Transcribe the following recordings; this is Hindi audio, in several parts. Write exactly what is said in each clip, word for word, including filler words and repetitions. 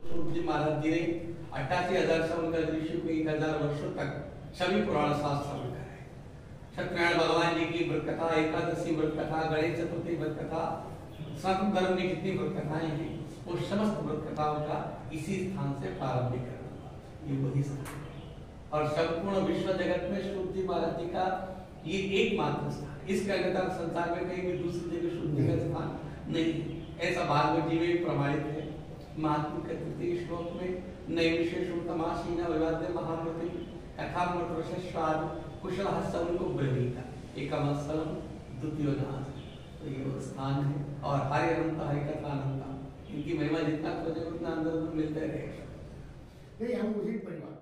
जी महाराज जी ने अट्ठासी हजार से उनका ऋषि को एक हजार वर्षों तक सभी पुराण शास्त्र में कराए। सत्यनारायण भगवान जी की व्रत कथा, एकादशी व्रत कथा, गणेश चतुर्थी व्रत कथा, सनातन धर्म में जितनी व्रत कथाएं हैं वो समस्त व्रत कथाओं का इसी स्थान से प्रारंभ करना, ये वही स्थान है। और संपूर्ण विश्व जगत में शुद्ध जी महाराज जी का ये एकमात्र स्थान, इसके अन्यथा संसार में कहीं भी दूसरी जगह शुद्ध जी का स्थान नहीं है। ऐसा भागवत जी में प्रमाणित है। महात्मा के तृतीय श्लोक में नए विशेषोत्तमासीना विवाद्य महामति कथामृतरसस्वाद कुशलः सवनको ब्रवीता एकमस्तलम द्वितीय नाथ। तो ये वो स्थान है और हरि अनंत हरि कथा अनंत, इनकी महिमा जितना खोजे उतना अंदर अंदर मिलते रहेगा। नहीं हम उसी परिवार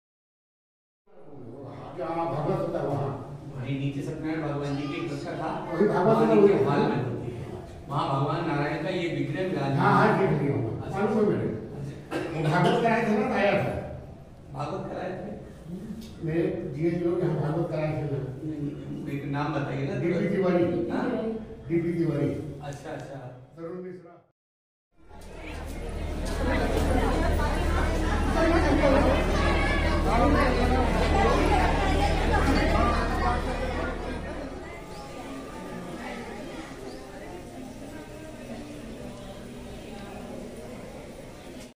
जहाँ भागवत होता है वहाँ वहीं नीचे सत्यनारायण भगवान जी की कथा था, वही भागवत में वही हाल में होती है। वहाँ भगवान नारायण का ये विग्रह विराज। हाँ हाँ ठीक है मालूम है मेरे वो भागवत कराए थे ना, आया था भागवत कराए थे मेरे जीएस लोग यहाँ भागवत कराए थे ना। एक नाम बताइए ना। डीपी तिवारी, हाँ डीपी तिवारी। अच्छा अच्छा। तरुण मिश्रा।